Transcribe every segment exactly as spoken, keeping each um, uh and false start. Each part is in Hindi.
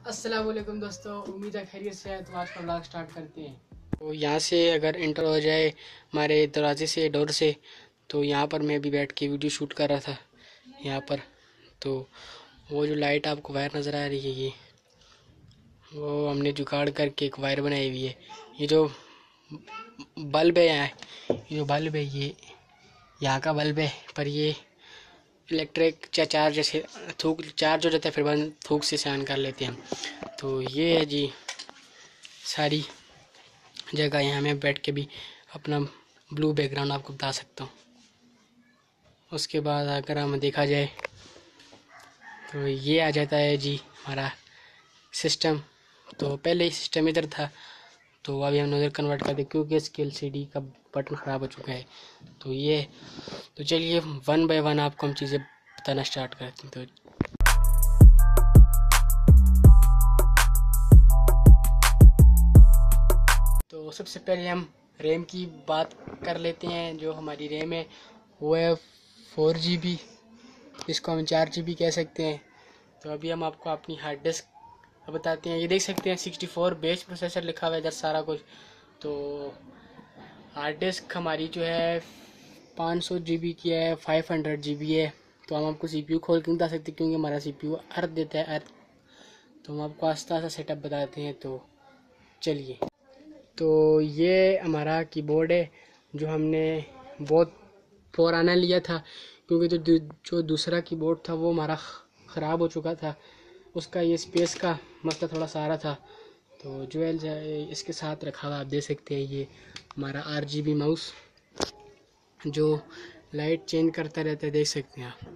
अस्सलाम वालेकुम दोस्तों, उम्मीद है खैरियत से है। तो आज का ब्लॉग स्टार्ट करते हैं। तो यहाँ से अगर इंटर हो जाए हमारे दरवाजे से, डोर से, तो यहाँ पर मैं भी बैठ के वीडियो शूट कर रहा था यहाँ पर। तो वो जो लाइट आपको वायर नज़र आ रही है, ये वो हमने जुगाड़ करके एक वायर बनाई हुई है। ये जो बल्ब है यहाँ, ये जो बल्ब है ये यहाँ का बल्ब है, पर ये इलेक्ट्रिक या चार्ज से थूक चार्ज हो जाता है, फिर बंद थूक से ऑन कर लेते हैं हम। तो ये है जी सारी जगह। यहाँ मैं बैठ के भी अपना ब्लू बैकग्राउंड आपको बता सकता हूँ। उसके बाद अगर हम देखा जाए तो ये आ जाता है जी हमारा सिस्टम। तो पहले ही सिस्टम इधर था, तो अभी हमने उधर कन्वर्ट कर दिया क्योंकि इसके एल सी डी का बटन ख़राब हो चुका है। तो ये तो चलिए वन बाय वन आपको हम चीज़ें बताना स्टार्ट करते हैं। तो तो सबसे पहले हम रैम की बात कर लेते हैं। जो हमारी रैम है वो है फोर जी बी, जिसको हम चार जी बी कह सकते हैं। तो अभी हम आपको अपनी हार्ड डिस्क बताते हैं। ये देख सकते हैं सिक्सटी फोर बेस प्रोसेसर लिखा हुआ है इधर सारा कुछ। तो हार्ड डिस्क हमारी जो है पाँच सौ जी बी की है, फाइव हंड्रेड जी बी है। तो हम आपको सी पी यू खोल के नहीं बता सकते क्योंकि हमारा सी पी यू अर्थ देता है, अर्थ। तो हम आपको आस्ता आस्ता सेटअप बताते हैं। तो चलिए, तो ये हमारा कीबोर्ड है जो हमने बहुत पुराना लिया था क्योंकि जो दू, जो दूसरा कीबोर्ड था वो हमारा ख़राब हो चुका था। उसका ये स्पेस का मसला थोड़ा सारा था। तो जो है इसके साथ रखा हुआ आप देख सकते हैं। ये हमारा आर जी बी माउस जो लाइट चेंज करता रहता है, देख सकते हैं आप।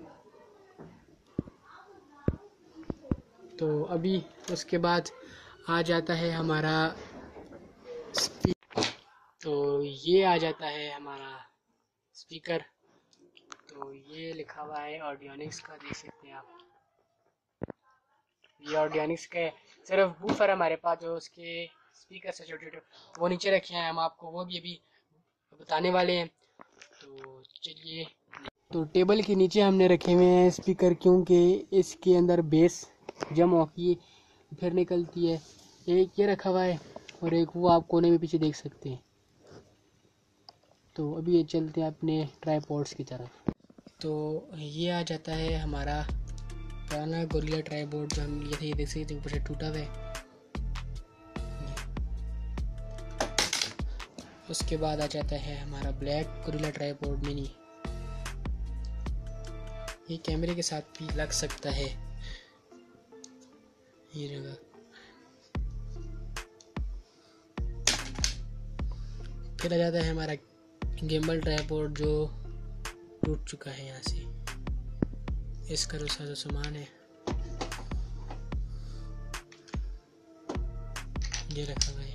तो अभी उसके बाद आ जाता है हमारा स्पीकर। तो ये आ जाता है हमारा स्पीकर। तो ये लिखा हुआ है ऑडियोनिक्स का, देख सकते हैं आप। ये ऑडियोनिक्स का है। सिर्फ वूफर हमारे पास जो उसके स्पीकर से छोटे छोटे वो नीचे रखे हैं, हम आपको वो भी अभी बताने वाले हैं। तो चलिए, तो टेबल के नीचे हमने रखे हुए हैं स्पीकर क्योंकि इसके अंदर बेस जम होती फिर निकलती है। एक ये रखा हुआ है और एक वो आप कोने में पीछे देख सकते हैं। तो अभी ये चलते हैं अपने ट्राइपॉड्स की तरफ। तो ये आ जाता है हमारा पुराना गोरिल्ला ट्राइपॉड जो हम लिए थे, ये देख सकते हैं ऊपर से टूटा हुआ है। उसके बाद आ जाता है हमारा ब्लैक गोरिल्ला ट्राइपॉड मिनी। ये कैमरे के साथ भी लग सकता है, ये जगह। फिर आ जाता है हमारा गिम्बल ट्राइपॉड जो टूट चुका है यहाँ से। इसका जो सारा सामान है ये रखा हुआ है।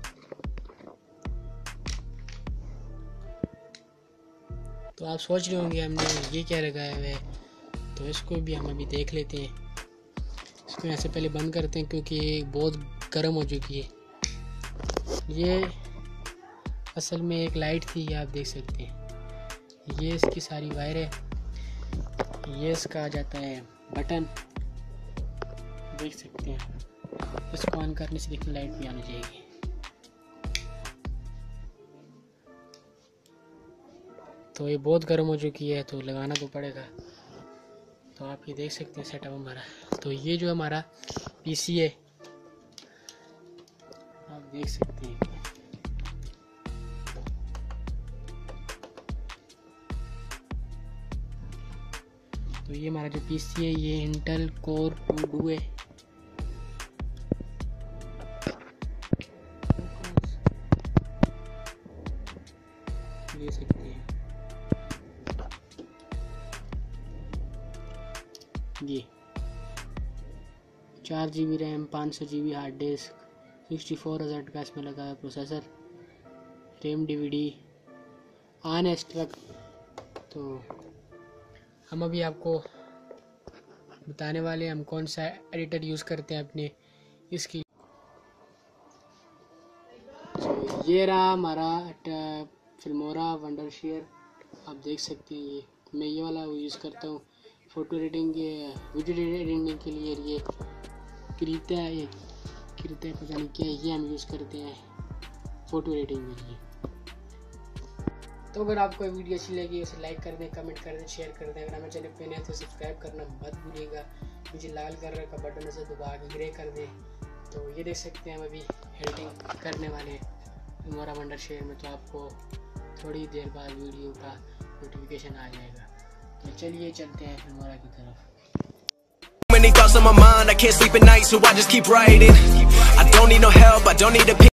तो आप सोच रहे होंगे हमने ये क्या लगाया हुआ है, तो इसको भी हम अभी देख लेते हैं। इसको यहाँ से पहले बंद करते हैं क्योंकि ये बहुत गर्म हो चुकी है। ये असल में एक लाइट थी, ये आप देख सकते हैं। ये इसकी सारी वायर है। ये इसका आ जाता है बटन, देख सकते हैं। इसको ऑन करने से देखिए लाइट भी आनी चाहिए। तो ये बहुत गर्म हो चुकी है तो लगाना तो पड़ेगा। तो आप ये देख सकते हैं सेटअप हमारा। तो ये जो हमारा पीसी है आप देख सकते हैं। तो ये हमारा जो पीसी है ये इंटेल कोर टू डू है। देख सकते हैं ये चार जी बी रैम, पाँच सौ G B hard disk, sixty four हज़ार का इसमें लगा है processor, RAM D V D on extract. तो हम अभी आपको बताने वाले हम कौन सा एडिटर यूज़ करते हैं अपने इसकी। तो ये रहा हमारा फिल्मोरा वंडरशेयर, आप देख सकते हैं। ये मैं ये वाला यूज़ करता हूँ फ़ोटो एडिटिंग के, वीडियो एडिटिंग के लिए। ये क्रीता है, ये क्रीता है पता नहीं क्या है, ये हम यूज़ करते हैं फ़ोटो एडिटिंग के लिए। तो अगर आपको वीडियो अच्छी लगी उसे लाइक कर दें, कमेंट कर दें, शेयर कर दें। अगर हमें चैनल पे नए हैं तो सब्सक्राइब करना मत भूलिएगा। मुझे लाल कलर का बटन से दबा के ग्रे कर दें। तो ये देख सकते हैं हम अभी एडिटिंग करने वाले हैं हमारा वंडर शेयर में, तो आपको थोड़ी देर बाद वीडियो का नोटिफिकेशन आ जाएगा। तो चलिए चलते हैं फिल्मोरा की तरफ। Many thoughts on my mind, I can't sleep at night, so I just keep writing. I don't need no help, I don't need a